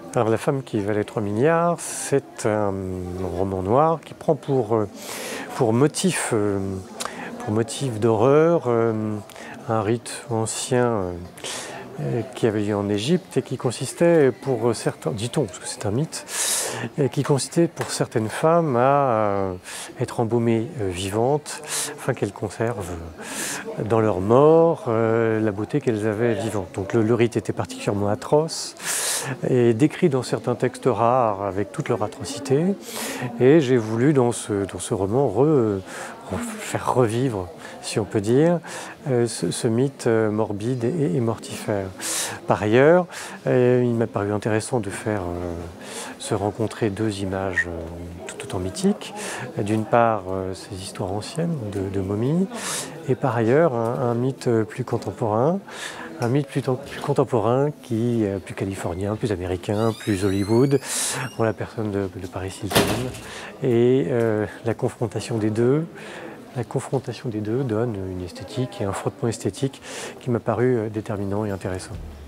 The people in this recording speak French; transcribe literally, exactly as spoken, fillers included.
Alors, La femme qui valait trois milliards, c'est un roman noir qui prend pour, pour motif, pour motif d'horreur un rite ancien qui avait lieu en Égypte et qui consistait pour certains, dit-on, parce que c'est un mythe, et qui consistait pour certaines femmes à être embaumées vivantes afin qu'elles conservent dans leur mort la beauté qu'elles avaient vivante. Donc le, le rite était particulièrement atroce et décrit dans certains textes rares avec toute leur atrocité, et j'ai voulu dans ce, dans ce roman re, re, faire revivre, si on peut dire, euh, ce, ce mythe euh, morbide et, et mortifère. Par ailleurs, euh, il m'a paru intéressant de faire euh, se rencontrer deux images euh, tout autant mythiques. D'une part, euh, ces histoires anciennes de, de momies, et par ailleurs, un, un mythe plus contemporain, un mythe plus, plus contemporain, qui est plus californien, plus américain, plus Hollywood, en la personne de, de Paris Hilton. Et euh, la confrontation des deux, la confrontation des deux donne une esthétique et un frottement esthétique qui m'a paru déterminant et intéressant.